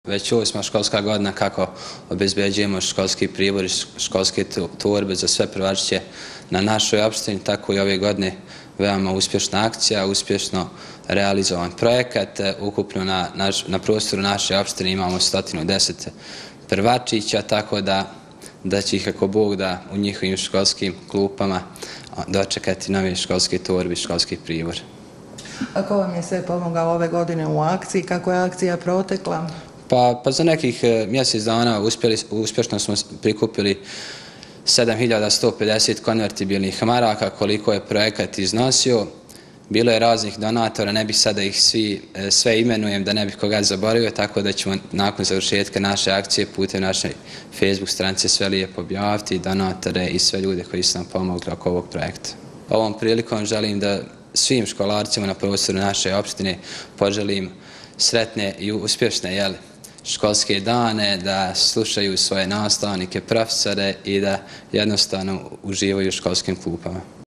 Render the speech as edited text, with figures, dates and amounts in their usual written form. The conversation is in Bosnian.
Već 8. školska godina kako obezbeđujemo školski pribor i školske torbe za sve prvačiće na našoj opštini, tako i ove godine veoma uspješna akcija, uspješno realizovan projekat. Ukupno na prostoru naše opštine imamo 110 prvačića, tako da će ih ako Bog da u njihovim školskim klupama dočekati nove školske torbe i školski pribor. A ko vam je sve pomogao ove godine u akciji? Kako je akcija protekla? Pa za nekih mjesec dana uspješno smo prikupili 7150 konvertibilnih maraka, koliko je projekat iznosio. Bilo je raznih donatora, ne bih sada ih sve imenujem da ne bih koga zaboravio, tako da ćemo nakon završetka naše akcije putem naše Facebook stranice sve lijepo objaviti, donatore i sve ljude koji su nam pomogli oko ovog projekta. Ovom prilikom želim da svim školarcima na prostoru naše opštine poželim sretne i uspješne školske dane, da slušaju svoje nastavnike, profesore i da jednostavno uživaju u školskim klupama.